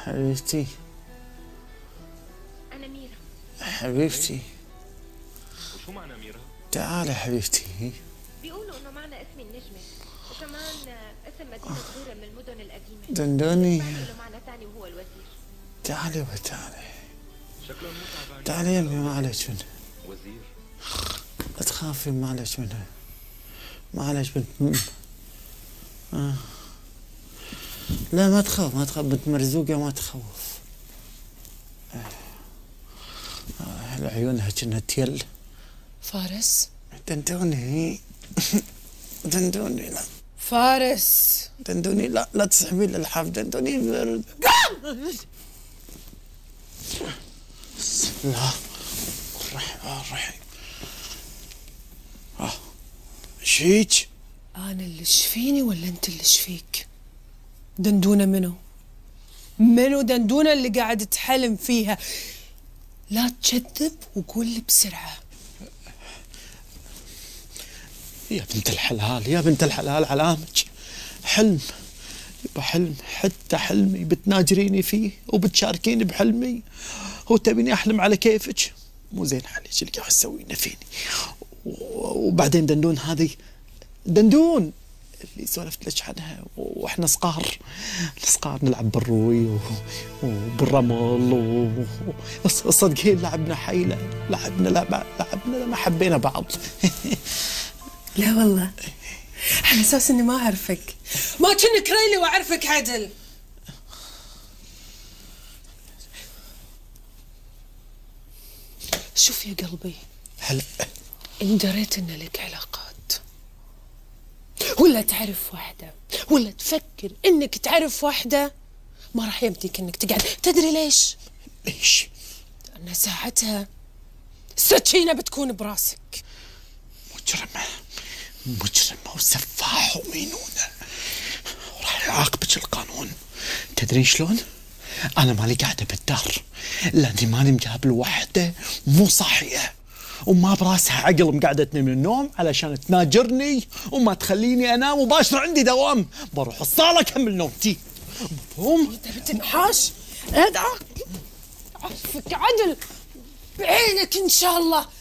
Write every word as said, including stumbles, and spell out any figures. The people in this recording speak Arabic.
حبيبتي. أنا ميرا. حبيبتي. وشو معنى ميرا؟ تعالي حبيبتي. بيقولوا إنه معنى اسم النجمة وكمان اسم مدينة صغيرة من المدن القديمة. دندوني. يعني له معنى ثاني وهو الوزير. تعالي وتعالي. شكله مو تعبان. تعالي يا أمي، ما عليك منها. وزير. لا تخافي، ما عليك منها. ما عليك بنت. آه. لا ما تخاف، ما تخاف، بنت مرزوقة ما تخوف. آه. آه. عيونها كأنها تيل. فارس. دندوني. دندوني لا. فارس. دندوني لا، لا تسحبي لي الحاف. دندوني برد. بسم الله الرحمن الرحيم. اه شيك؟ انا اللي شفيني ولا انت اللي شفيك؟ دندونه منو؟ منو دندونه اللي قاعد تحلم فيها؟ لا تكذب وقول لي بسرعه. يا بنت الحلال، يا بنت الحلال، علامك حلم. يبا حلم، حتى حلمي بتناجريني فيه وبتشاركيني بحلمي وتبيني احلم على كيفك. مو زين عليك اللي قاعد تسوينه فيني. وبعدين دندون هذه، دندون اللي سولفت لك عنها واحنا صغار، صغار نلعب بالروي وبالرمل وصدقين لعبنا حيله، لعبنا لعبنا لعبنا ما حبينا بعض. لا والله، على اساس اني ما اعرفك، ما كنك ريلي واعرفك عدل. شوف يا قلبي، هلا ان دريت ان لك علاقات ولا تعرف واحدة ولا تفكر انك تعرف واحدة، ما راح يمديك انك تقعد. تدري ليش؟ ليش؟ لأن ساعتها السكينة بتكون براسك. مجرمة، مجرمة وسفاحة ومينونة، راح يعاقبك القانون. تدرين شلون؟ أنا مالي قاعدة بالدار لأني ماني مجاب الوحدة مو صاحية وما براسها عقل، مقعدتني من النوم علشان تناجرني وما تخليني انام وباشر عندي دوام. بروح الصالة اكمل نومتي. مفهوم؟ انت بتنحاش؟ هذا عارفك عدل بعينك ان شاء الله.